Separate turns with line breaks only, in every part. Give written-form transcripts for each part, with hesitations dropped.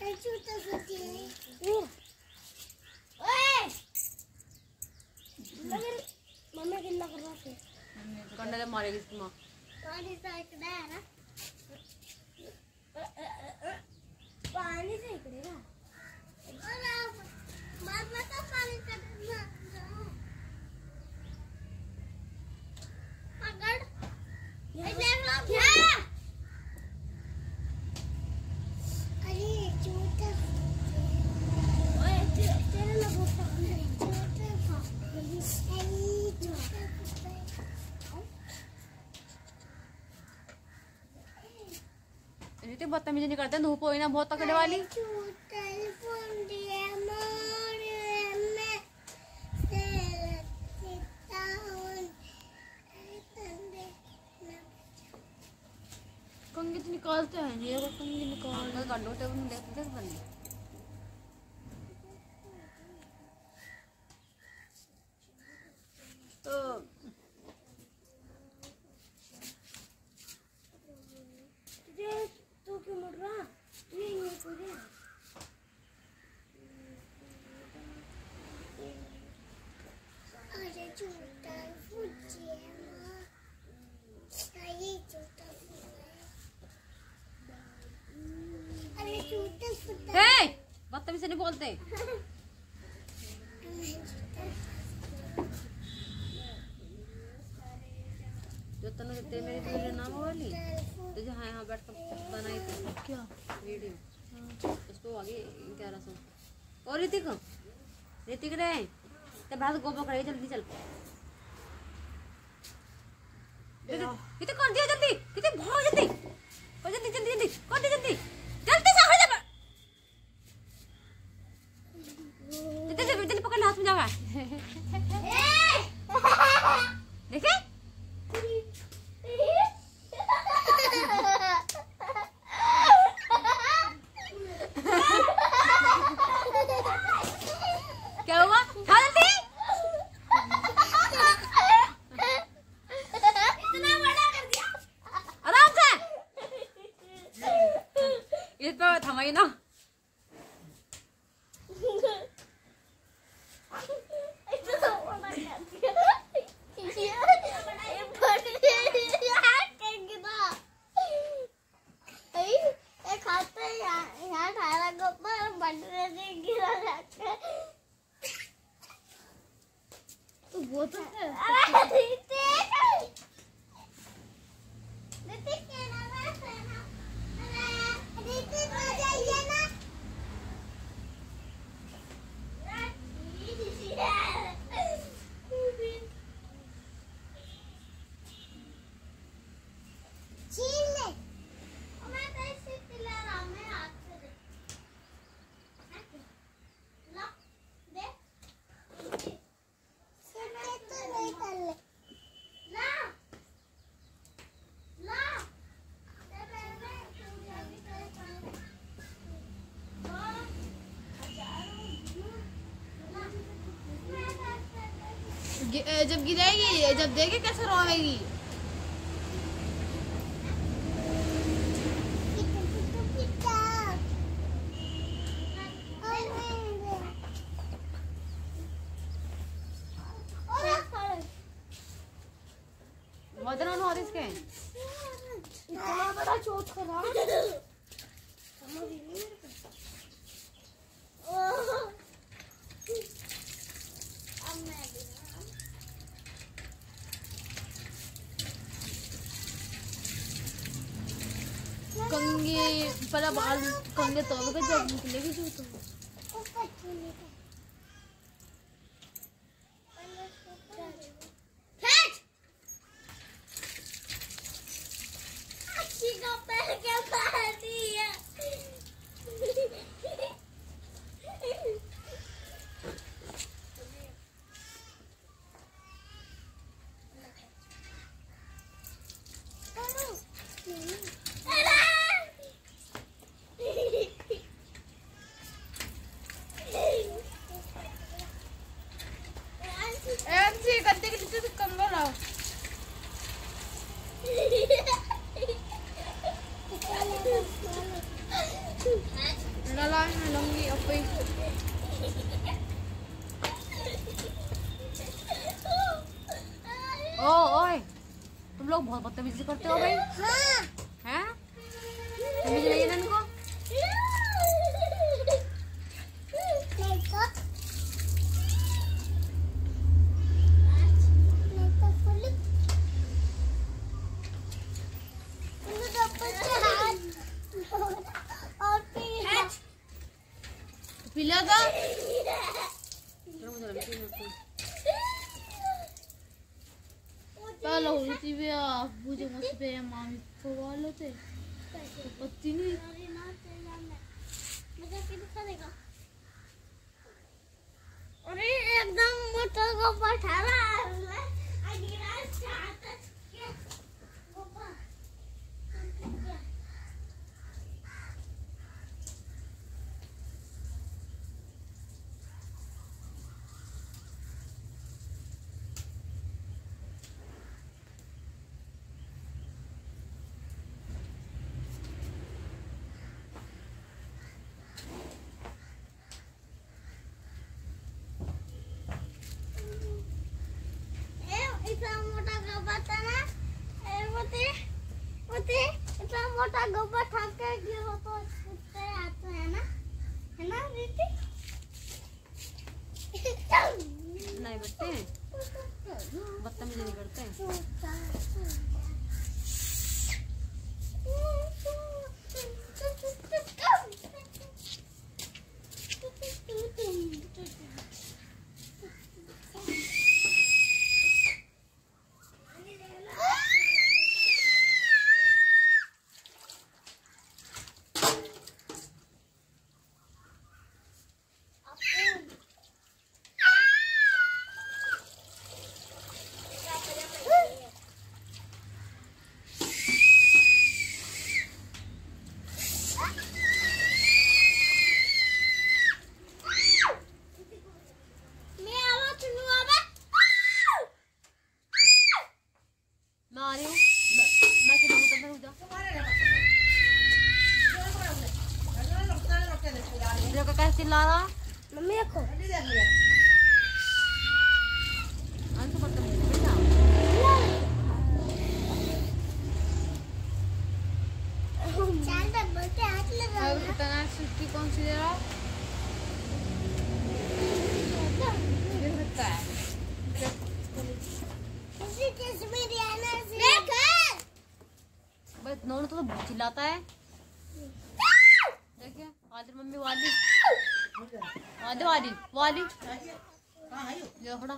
Mummy कितना कर रहा है
कंडे मारेगी इसकी माँ
पानी से इकड़ा है ना पानी से इकड़ेगा बाद में तो पानी से पकड़ ये देख लो क्या अरे छोटा ओए तेरे लोग छोटा
रीति बदतमीजी नहीं करते, धूप हुई ना बहुत तकड़े वाली। कंघी तो निकालते हैं ये कंघी निकाल कर लो टेबल में देख बंदी तो
तू क्यों मुड़ रहा ये पूरे अरे झूठा फुजिया ये झूठा अरे झूठा फुटा
हे बदतमीजी से नहीं बोलते जो तनु ते मेरी वीडियो नाम वाली तो जो यहाँ बैठ कर बनाई थी क्या वीडियो उसको आगे 1100 और ऋतिक रे ते भाग गोबर करे जल्दी चल कितने कर दिया जल्दी कितने भाग जल्दी कर जल्दी जल्दी जल्दी कर दे जल्दी जल्दी से हो जा कितने जल्दी जल्दी पकड़ हाथ में जावा देखे क्या हुआ खा जल्दी इतना बड़ा कर दिया आराम से इस पे थमाई ना वो तो जब गिरेगी जब देखे कैसे रोएगी मदन और इसके
इतना बड़ा चोट करा
कंगे पर बाल कंगे तो लोग जब निकलेगी जो तो
ला मैं लूंगी अपने।
ओए तुम लोग बहुत बदतमीजी करते हो भाई।
हाँ।
हैं? तमीज नहीं है इनको?
पिला था पहले हुई थी वे मुझे मुझ पे मामी को वाले थे तो पत्ती नहीं।
अरे एकदम मोटा को पठाला इतना मोटा गोबर ठाक के गिरो तो छूटते आते हैं ना, है ना दीदी?
नहीं बच्चे बदतमीजी नहीं करते। कैसे चिल्ला रहा?
मम्मी देखो
अंत बदतमीजी बेटा।
बोलते हाथ लगा
और कितना छुट्टी कौन सी दे रहा ये होता है
बस नौन तो चिल्लाता है। देखिए आदिल मम्मी वाली आदिल वाली वाली ये खड़ा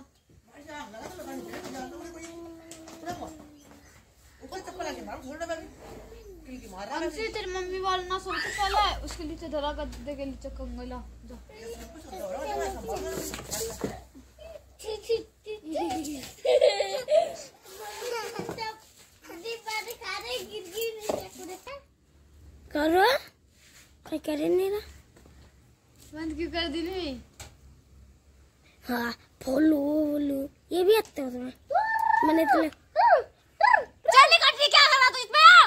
हमसे तेरी मम्मी वाला ना सोचते पहले उसके नीचे धरा गद्दे के नीचे कंगला जो
करो क्या करे नहीं ना
बंद क्यों कर दी नहीं?
हाँ फोलू बोलू ये भी आते हो तुम्हें मैंने तो
चल निकल क्या कर रहा तू इसमें?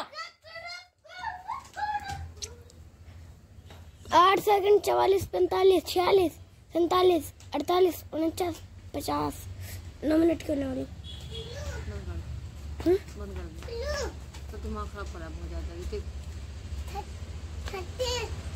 8 सेकंड 44 45 46 47 48 49 50 9 मिनट क्यों नहीं हो रही?
बंद कर दे तो दिमाग खराब बहुत ज्यादा।
30